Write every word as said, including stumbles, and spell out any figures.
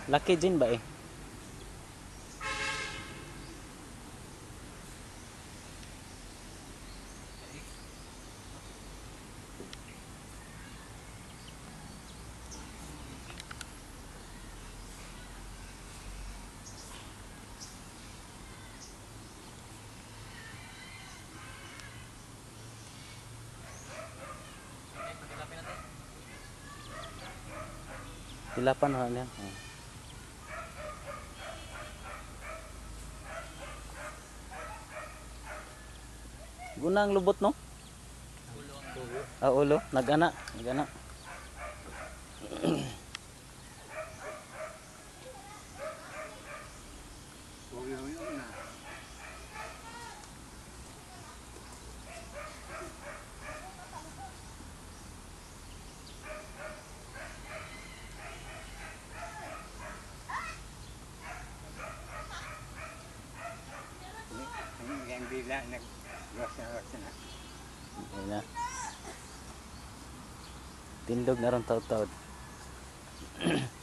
Laki din ba eh? Dilapan ho niya. Oh. Gunang lubot no? Ah, ulo. Nagana. Nagana. Yang bila nag-rasa-rasa na. Ayan na. Tindog na ron taod-taod.